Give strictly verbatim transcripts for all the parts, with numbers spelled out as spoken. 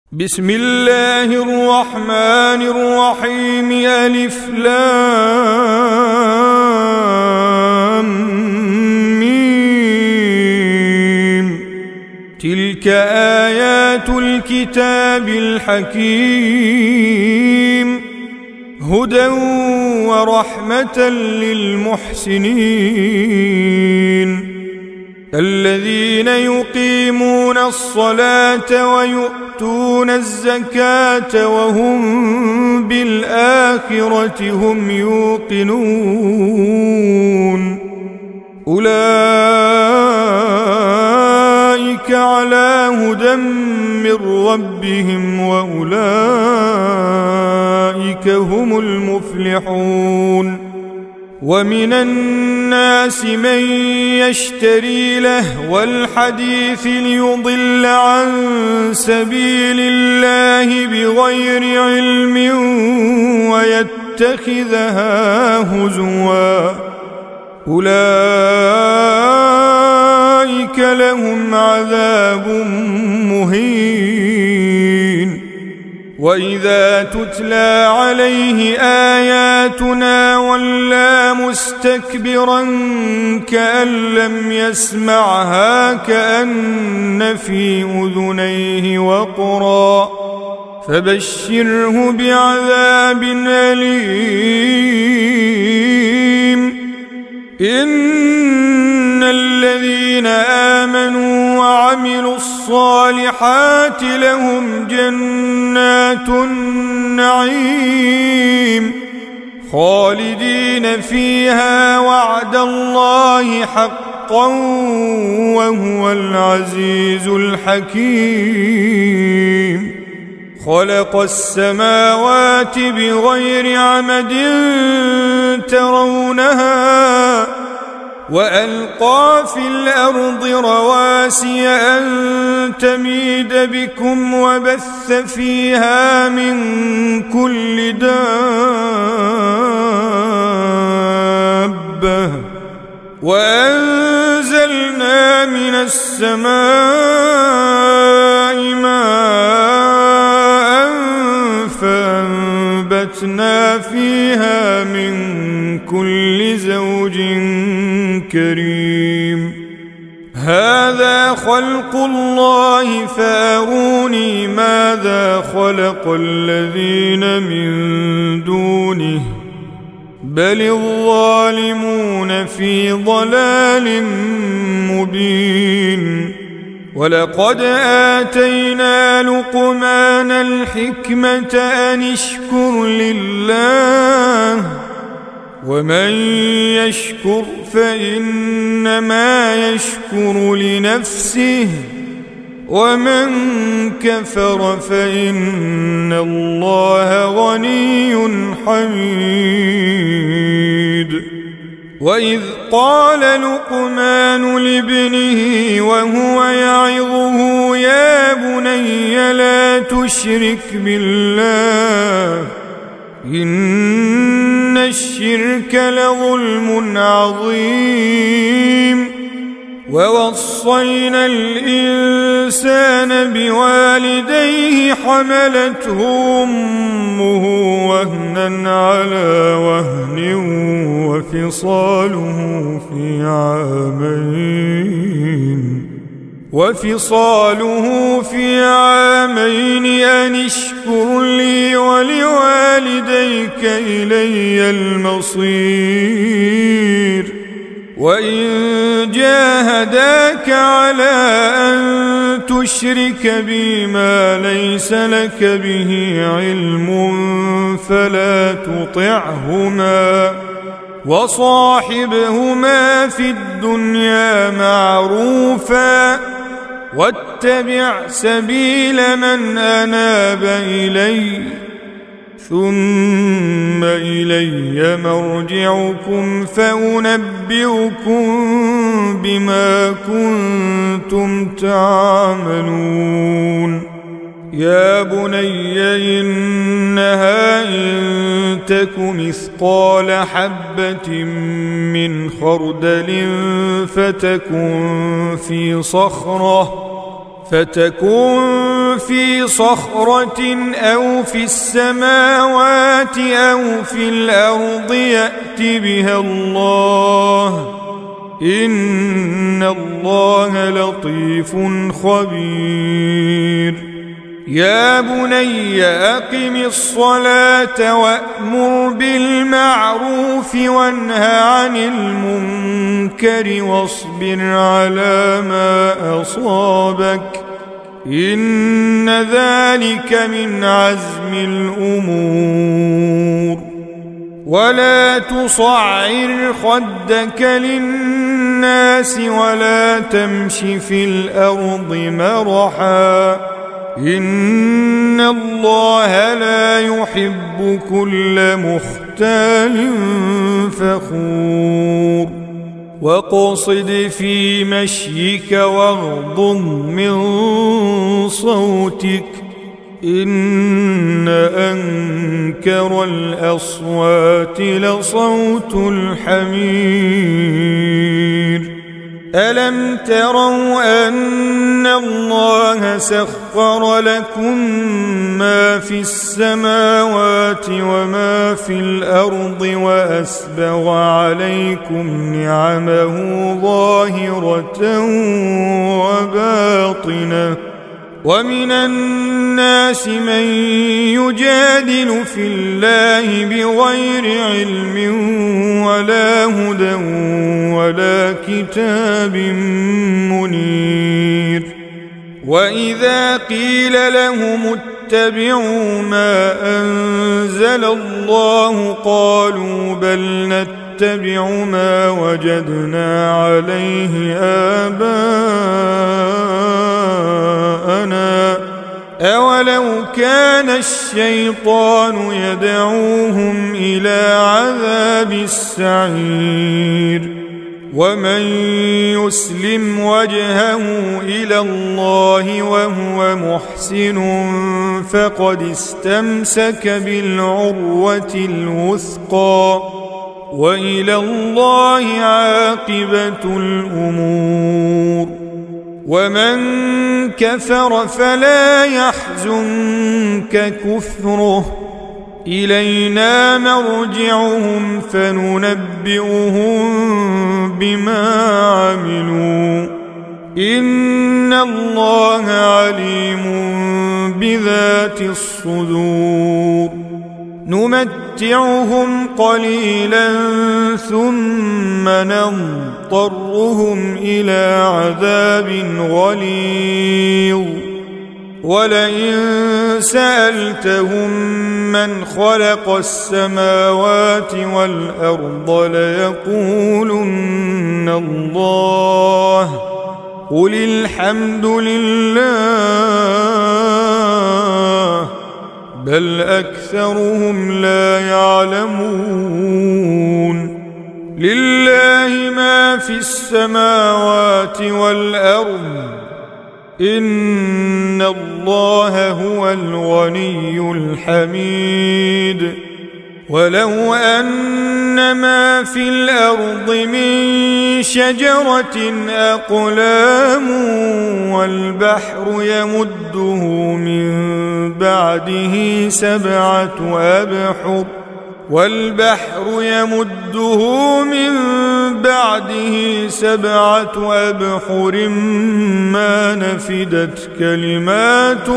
بسم الله الرحمن الرحيم. ألف لام ميم. تلك آيات الكتاب الحكيم، هدى ورحمة للمحسنين الذين يقيمون الصلاة ويؤتون الزكاة وهم بالآخرة هم يوقنون. أولئك على هدى من ربهم وأولئك هم المفلحون. ومن الناس من يشتري لهو الحديث ليضل عن سبيل الله بغير علم ويتخذها هزوا، أولئك لهم عذاب مهين. وإذا تتلى عليه آياتنا ولى مستكبرا كأن لم يسمعها كأن في أذنيه وقرا، فبشره بعذاب أليم. إن الذين آمنوا وعملوا الصالحات لهم جنات النعيم خالدين فيها، وعد الله حقا وهو العزيز الحكيم. خلق السماوات بغير عمد ترونها، وألقى في الأرض رواسي أن تميد بكم وبث فيها من كل دابة، وأنزلنا من السماء ماء فأنبتنا فيها من كل زوج كريم. هذا خلق الله فأروني ماذا خلق الذين من دونه، بل الظالمون في ضلال مبين. ولقد آتينا لقمان الحكمة أن اشكر لله، ومن يشكر فإنما يشكر لنفسه، ومن كفر فإن الله غني حميد. وإذ قال لقمان لابنه وهو يعظه يا بني لا تشرك بالله إن الشرك لظلم عظيم. ووصينا الإنسان بوالديه حملته أمه وهنا على وهن وفصاله في عامين وفصاله في عامين أن اشكر لي ولوالديك إلي المصير. وإن جاهداك على أن تشرك بي ما ليس لك به علم فلا تطعهما، وصاحبهما في الدنيا معروفا، واتبع سبيل من أناب إلي، ثم إلي مرجعكم فأنبئكم بما كنتم تعملون. يا بني إنها إن تك مثقال حبة من خردل فتكن في صخرة فتكون في صخرة أو في السماوات أو في الأرض يأت بها الله إن الله لطيف خبير يا بني أقم الصلاة وأمر بالمعروف وانه عن المنكر واصبر على ما أصابك إن ذلك من عزم الأمور ولا تصعر خدك للناس ولا تمش في الأرض مرحا إن الله لا يحب كل مختال فخور واقصد في مشيك واغضض من صوتك إن أنكر الأصوات لصوت الحمير ألم تروا أن الله سخر لكم ما في السماوات وما في الأرض وأسبغ عليكم نعمه ظاهرة وباطنة ومن الناس من يجادل في الله بغير علم ولا هدى ولا كتاب منير وإذا قيل لهم اتبعوا ما أنزل الله قالوا بل نتبع ما وجدنا عليه آباءنا أولو كان الشيطان يدعوهم إلى عذاب السعير ومن يسلم وجهه إلى الله وهو محسن فقد استمسك بالعروة الوثقى وإلى الله عاقبة الأمور ومن كفر فلا يحزنك كفره إلينا مرجعهم فننبئهم بما عملوا إن الله عليم بذات الصدور نمتعهم قليلا ثم نضطرهم إلى عذاب غليظ ولئن سألتهم من خلق السماوات والأرض ليقولن الله قل الحمد لله بل أكثرهم لا يعلمون لله ما في السماوات والأرض إن الله هو الغني الحميد ولو أن ما في الأرض من شجرة أقلام والبحر يمده من بعده سبعة أبحر والبحر يمده من بعده سبعة أبحر ما نفدت كلمات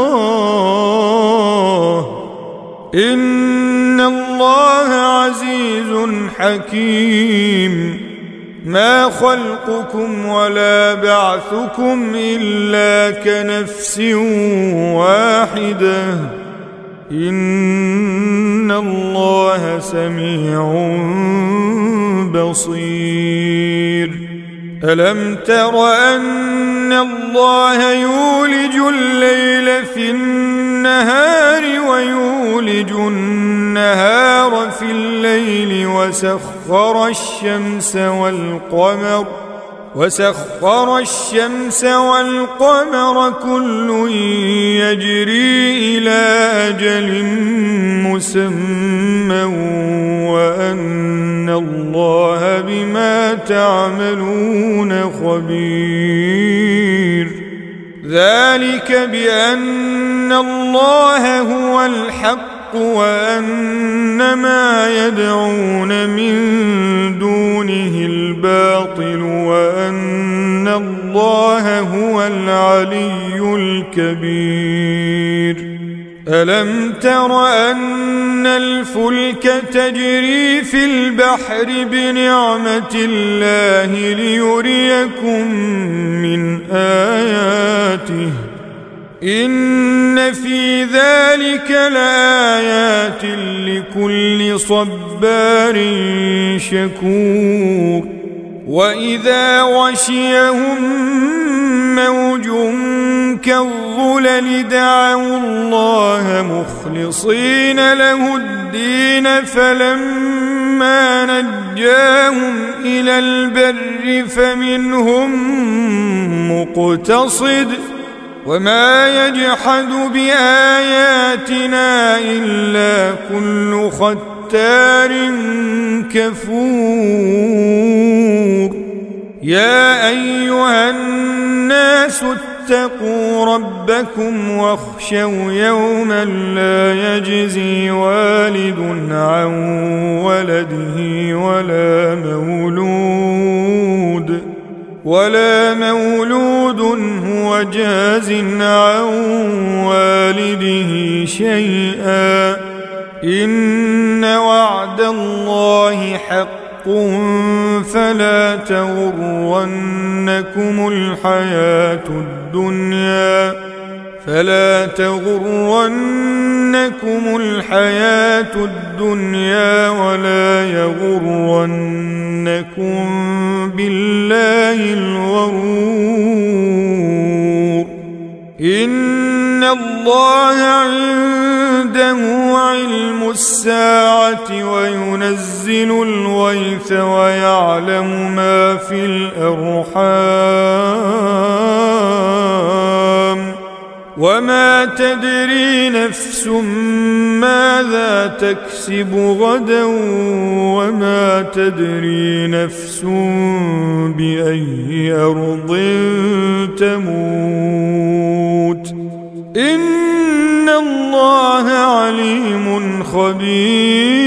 الله إن الله عزيز حكيم ما خلقكم ولا بعثكم إلا كنفس واحدة إن الله سميع بصير ألم تر أن الله يولج الليل في النهار ويولج النهار في الليل وسخر الشمس والقمر وسخر الشمس والقمر كل يجري إلى أجل مسمى وأن الله بما تعملون خبير ذلك بأن الله هو الحق وأن ما يدعون من دونه الباطل وأن الله هو العلي الكبير. ألم تر أن الفلك تجري في البحر بنعمة الله ليريكم من آياته إن في ذلك لآيات لكل صبار شكور. وإذا غشيهم موج كالظلل دعوا الله مخلصين له الدين فلما نجاهم إلى البر فمنهم مقتصد وما يجحد بآياتنا إلا كل ختار كفور. يا أيها الناس اتقوا ربكم واخشوا يوما لا يجزي والد عن ولده ولا مولود ولا مولود هو جاز عن والده شيئا إن وعد الله حق فلا تغرنكم الحياة الدنيا فلا تغرنكم الحياة الدنيا ولا يغرنكم بالله الغرور. إن الله عنده علم الساعة وينزل الغيث ويعلم ما في الأرحام وما تدري نفس ماذا تكسب غدا وما تدري نفس بأي أرض تموت إن الله عليم خبير.